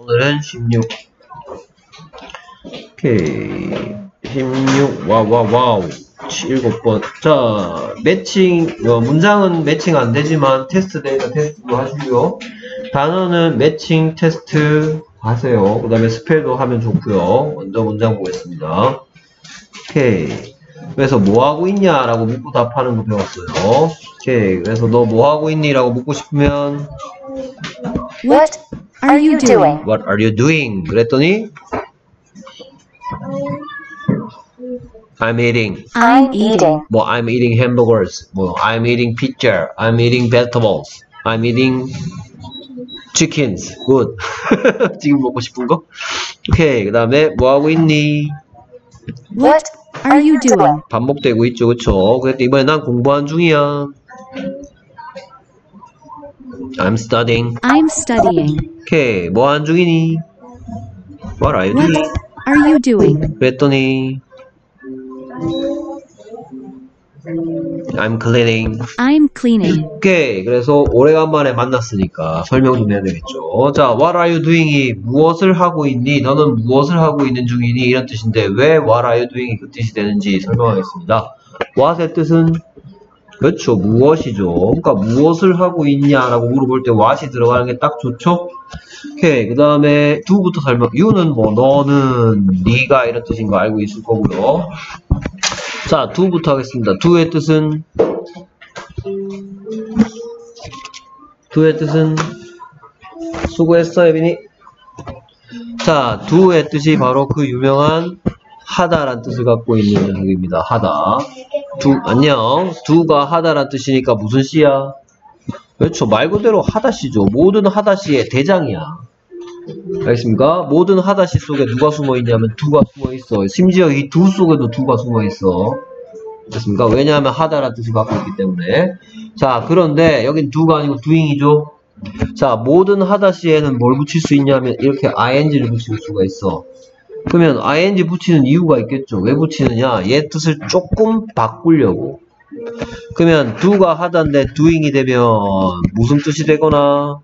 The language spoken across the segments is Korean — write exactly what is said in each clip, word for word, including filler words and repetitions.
오늘은 십육. 오케이. 십육. 와우, 와우, 와우. 일곱 번. 자, 매칭, 어, 문장은 매칭 안 되지만 테스트 되니까 테스트도 하시고요. 단어는 매칭 테스트 하세요. 그 다음에 스펠도 하면 좋고요. 먼저 문장 보겠습니다. 오케이. 그래서 뭐 하고 있냐? 라고 묻고 답하는 거 배웠어요. 오케이. 그래서 너 뭐 하고 있니? 라고 묻고 싶으면 What are you doing? What are you doing? 그랬더니 I'm eating. I'm eating. 뭐 I'm eating hamburgers. 뭐 I'm eating pizza. I'm eating vegetables. I'm eating chickens. Good. 지금 먹고 싶은 거? 오케이. 그 다음에 뭐 하고 있니? What are you doing? 반복되고 있죠, 그쵸? 그랬더니 이번에 난 공부하는 중이야. I'm studying. I'm studying. 오케이. 뭐 하는 중이니? What are you What doing? are you doing? 그랬더니 I'm cleaning. I'm cleaning. 오케이. 그래서 오래간만에 만났으니까 설명 좀 해야 되겠죠. 자, what are you doing이 무엇을 하고 있니? 너는 무엇을 하고 있는 중이니? 이런 뜻인데 왜 what are you doing이 그 뜻이 되는지 설명하겠습니다. what의 뜻은 그렇죠. 무엇이죠. 그러니까 무엇을 하고 있냐라고 물어볼 때 what이 들어가는 게 딱 좋죠. 오케이. 그 다음에 do부터 설명. you는 뭐 너는 네가 이런 뜻인 거 알고 있을 거고요. 자, do부터 하겠습니다. do의 뜻은 do의 뜻은 수고했어, 예빈이. 자, do의 뜻이 바로 그 유명한 하다란 뜻을 갖고 있는 녀석입니다. 하다. do, 안녕. do가 하다란 뜻이니까 무슨 시야? 그렇죠. 말 그대로 하다시죠. 모든 하다시의 대장이야. 알겠습니까? 모든 하다시 속에 누가 숨어 있냐면 do가 숨어 있어. 심지어 이 do 속에도 do가 숨어 있어. 됐습니까? 왜냐하면 하다라는 뜻을 갖고 있기 때문에. 자, 그런데 여긴 do가 아니고 doing이죠. 자, 모든 하다시에는 뭘 붙일 수 있냐면 이렇게 ing를 붙일 수가 있어. 그러면 ing 붙이는 이유가 있겠죠. 왜 붙이느냐? 얘 뜻을 조금 바꾸려고. 그러면 do가 하다인데 doing이 되면 무슨 뜻이 되거나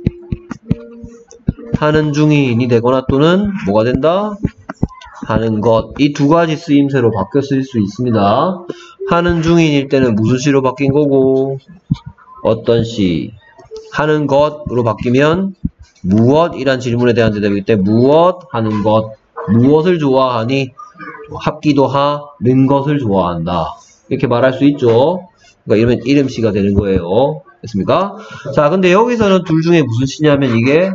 하는 중인이 되거나 또는 뭐가 된다? 하는 것. 이 두 가지 쓰임새로 바뀌어 쓸 수 있습니다. 하는 중인일 때는 무슨 시로 바뀐 거고 어떤 시. 하는 것으로 바뀌면 무엇이란 질문에 대한 대답이기 때문에 무엇 하는 것. 무엇을 좋아하니? 합기도 하는 것을 좋아한다. 이렇게 말할 수 있죠. 그러니까 이러면 이름시가 되는 거예요. 됐습니까? 자, 근데 여기서는 둘 중에 무슨 시냐면 이게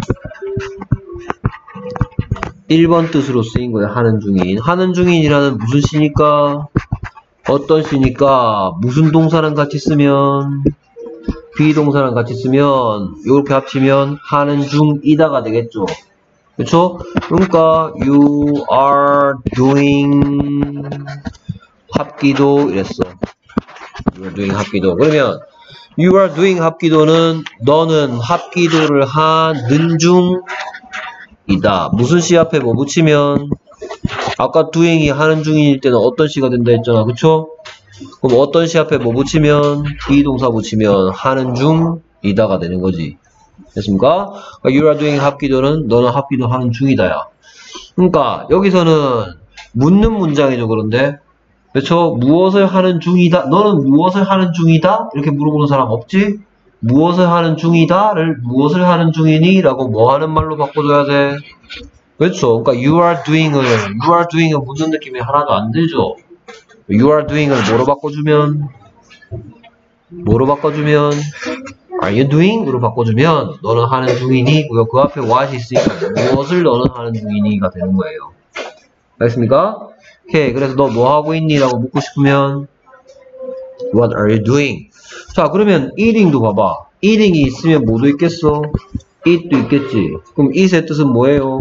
일 번 뜻으로 쓰인 거예요. 하는 중인. 하는 중인이라는 무슨 시니까? 어떤 시니까? 무슨 동사랑 같이 쓰면? 비동사랑 같이 쓰면 이렇게 합치면 하는 중이다가 되겠죠. 그렇죠? 그러니까 you are doing 합기도 이랬어. you are doing 합기도. 그러면 you are doing 합기도는 너는 합기도를 하는 중이다. 무슨 시 앞에 뭐 붙이면 아까 doing이 하는 중일 때는 어떤 시가 된다 했잖아. 그쵸? 그럼 어떤 시 앞에 뭐 붙이면 비동사 붙이면 하는 중이다가 되는 거지. 됐습니까? 그러니까 you are doing 합기도는 너는 합기도 하는 중이다야. 그러니까 여기서는 묻는 문장이죠. 그런데 그렇죠? 무엇을 하는 중이다? 너는 무엇을 하는 중이다? 이렇게 물어보는 사람 없지? 무엇을 하는 중이다를 무엇을 하는 중이니? 라고 뭐 하는 말로 바꿔줘야 돼? 그렇죠? 그러니까 you are doing을 you are doing을 묻는 느낌이 하나도 안 들죠? you are doing을 뭐로 바꿔주면 뭐로 바꿔주면 are you doing? 으로 바꿔주면 너는 하는 중이니? 그 앞에 what이 있으니까 무엇을 너는 하는 중이니? 가 되는 거예요. 알겠습니까? 오케이. 그래서 너 뭐 하고 있니? 라고 묻고 싶으면 what are you doing? 자, 그러면 eating도 봐봐. eating이 있으면 뭐도 있겠어? eat도 있겠지. 그럼 eat의 뜻은 뭐예요?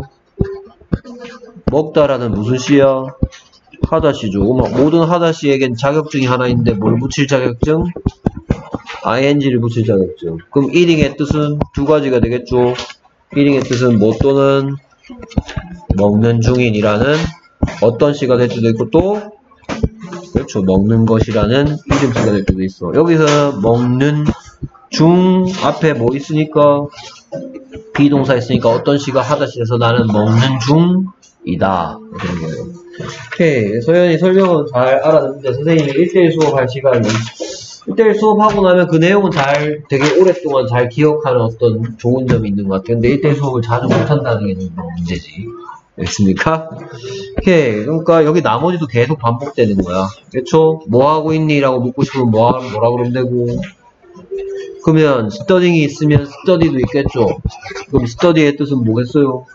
먹다라는 무슨 시야? 하다시죠. 모든 하다시에겐 자격증이 하나 있는데 뭘 붙일 자격증? ing를 붙일 자격증. 그럼 eating의 뜻은 두 가지가 되겠죠. eating의 뜻은 뭐 또는 먹는 중인이라는 어떤 시가 될 수도 있고 또 그렇죠. 먹는 것이라는 이름시가 될 수도 있어. 여기서 먹는 중 앞에 뭐 있으니까 비동사 했으니까 어떤 시가 하다시에서 나는 먹는 중이다. 이런 거예요. 오케이. 소연이 설명은 잘 알아듣는데 선생님이 일 대일 수업할 시간이 일 대일 수업하고 나면 그 내용은 잘 되게 오랫동안 잘 기억하는 어떤 좋은 점이 있는 것 같아요. 근데 일 대일 수업을 자주 못한다는 게 좀 문제지. 됐습니까? 오케이. 그러니까 여기 나머지도 계속 반복되는 거야. 그렇죠? 뭐 하고 있니? 라고 묻고 싶으면 뭐 하면 뭐라 그러면 되고. 그러면 studying이 있으면 study도 있겠죠. 그럼 study의 뜻은 뭐겠어요?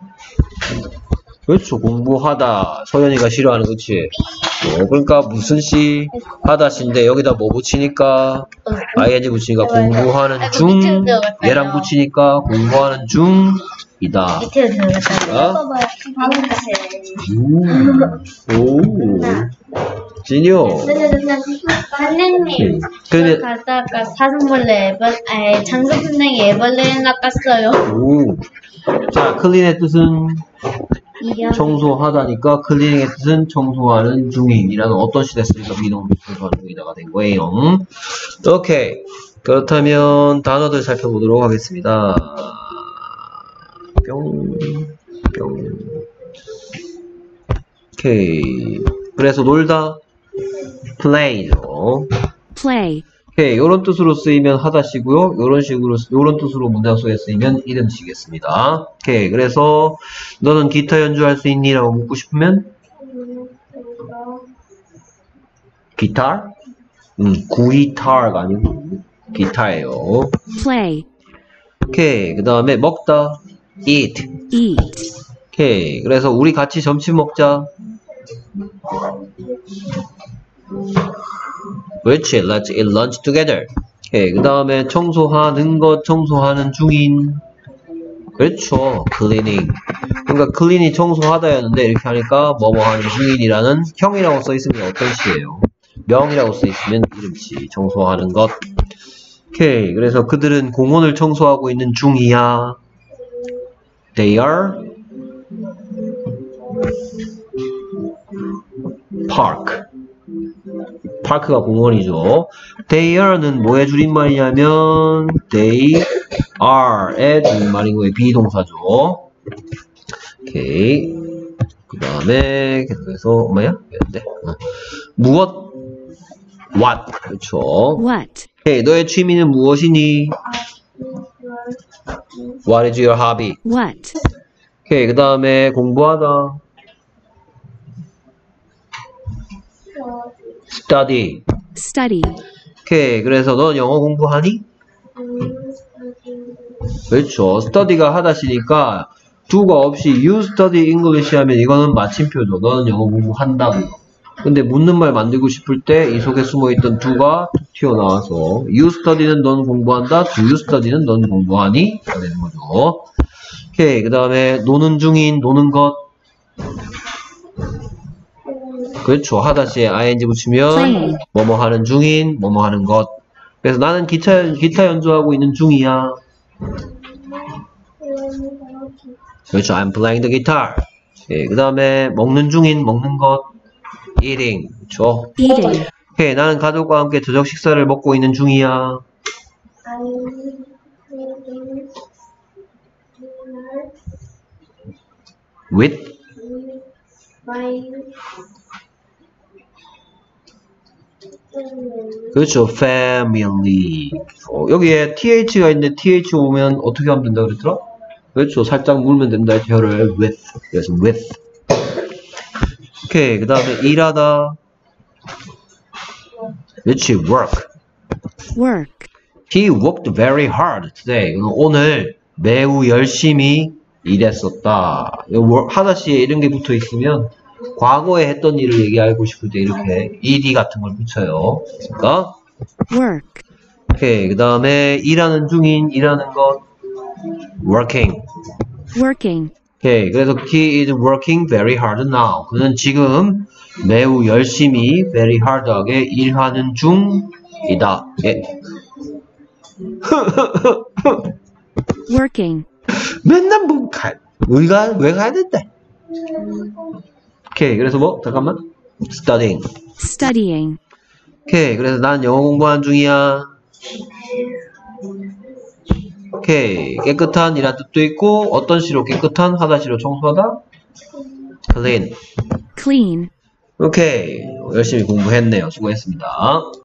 그렇죠. 공부하다. 서연이가 싫어하는 그치? 어, 그러니까 무슨 시? 하다 시인데 여기다 뭐 붙이니까 ing 붙이니까 공부하는 중. 얘랑 붙이니까 공부하는 중이다. 밑에 들어갔다. 어? 오. 진요. 선생님, 근데 저 가다가 사슴벌레 애벌, 아니, 장수풍뎅이 애벌레 낚았어요. 오. 자, 클린의 뜻은 이야. 청소하다니까 클리닝의 뜻은 청소하는 중인이라는 어떤 시 됐으니까 비동사 청소하는 중이다가 된 거예요. 오케이. 그렇다면 단어들 살펴보도록 하겠습니다. 뿅, 뿅. 오케이. 그래서 놀다, play죠. play, 오케이. 요런 뜻으로 쓰이면 하다시고요. 요런 식으로, 요런 뜻으로 문장 속에 쓰이면 이름시겠습니다. 오케이. 그래서 너는 기타 연주할 수 있니? 라고 묻고 싶으면 기타? 음, 구이타가 아니고 기타예요. play, 오케이. 그 다음에 먹다, eat. eat, 오케이. 그래서 우리 같이 점심 먹자. 그렇지. Let's eat lunch together. 오케이. 그 다음에 청소하는 것, 청소하는 중인. 그렇죠. cleaning. 그러니까 clean이 청소하다였는데 이렇게 하니까 뭐뭐 하는 중인이라는 형이라고 써있으면 어떤 시예요? 명이라고 써있으면 이름시. 청소하는 것. 오케이. 그래서 그들은 공원을 청소하고 있는 중이야. They are park. 파크가 공원이죠. They are는 뭐의 줄임말이냐면 they are의 줄임말인 거예요. 비동사죠. 오케이. 그 다음에 계속해서 뭐야? 네. 어. 무엇? What. 그렇죠. what, 오케이. 너의 취미는 무엇이니? What is your hobby? what, 오케이. 그 다음에 공부하다. study. study, 오케이. 그래서 넌 영어 공부하니? 그렇죠. study가 하다시니까 do가 없이 you study English 하면 이거는 마침표죠. 너는 영어 공부한다고. 근데 묻는 말 만들고 싶을 때 이 속에 숨어있던 do가 툭 튀어나와서 you study는 넌 공부한다. do you study는 넌 공부하니? 가 되는 거죠. 오케이. 그 다음에 노는 중인, 노는 것. 그렇죠. 하다시에 ing 붙이면 playing, 뭐뭐 하는 중인, 뭐뭐 하는 것. 그래서 나는 기타, 기타 연주하고 있는 중이야. 그렇죠. I'm playing the guitar. 예, 그 다음에 먹는 중인, 먹는 것. eating. 그렇죠. eating, 오케이. 나는 가족과 함께 저녁 식사를 먹고 있는 중이야. with 그렇죠. family. 어, 여기에 th가 있는데 th 오면 어떻게 하면 된다 그랬더라? 그렇죠. 살짝 물면 된다 했죠. 혀를 with. 그래서 with. 오케이. 그 다음에 일하다. 그렇지. work. work, He worked very hard today. 오늘 매우 열심히 일했었다. 하다시에 이런 게 붙어 있으면 과거에 했던 일을 얘기하고 싶을 때 이렇게 ed 같은 걸 붙여요. 그러니까 work, 오케이. 그 다음에 일하는 중인, 일하는 것 working. working, 오케이. 그래서 he is working very hard now. 그는 지금 매우 열심히 very hard하게 일하는 중이다. 예. working, 맨날 뭐 가, 우리가 왜 가야 된대? 오케이. 그래서 뭐 잠깐만 studying. studying, 오케이. 그래서 난 영어 공부하는 중이야. 오케이. 깨끗한 이란 뜻도 있고, 어떤 시로 깨끗한, 하다 시로 청소하다? clean. clean, 오케이. 열심히 공부했네요. 수고했습니다.